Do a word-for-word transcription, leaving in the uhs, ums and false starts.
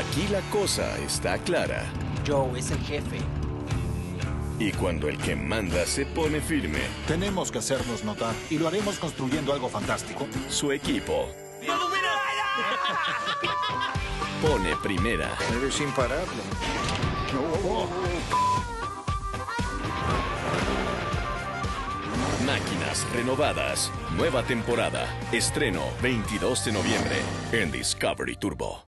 Aquí la cosa está clara. Joe es el jefe. Y cuando el que manda se pone firme, tenemos que hacernos notar. Y lo haremos construyendo algo fantástico. Su equipo pone primera. Eres imparable. Máquinas renovadas. Nueva temporada. Estreno veintidós de noviembre en Discovery Turbo.